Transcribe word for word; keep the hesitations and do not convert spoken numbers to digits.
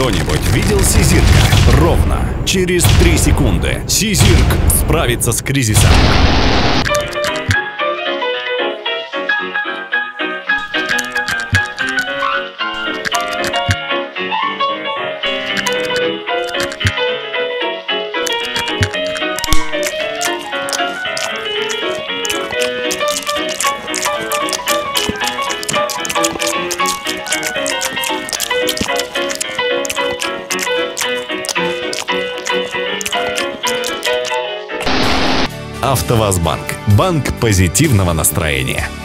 Кто-нибудь видел Сизирка? Ровно через три секунды Сизирк справится с кризисом. АвтоВАЗбанк. Банк позитивного настроения.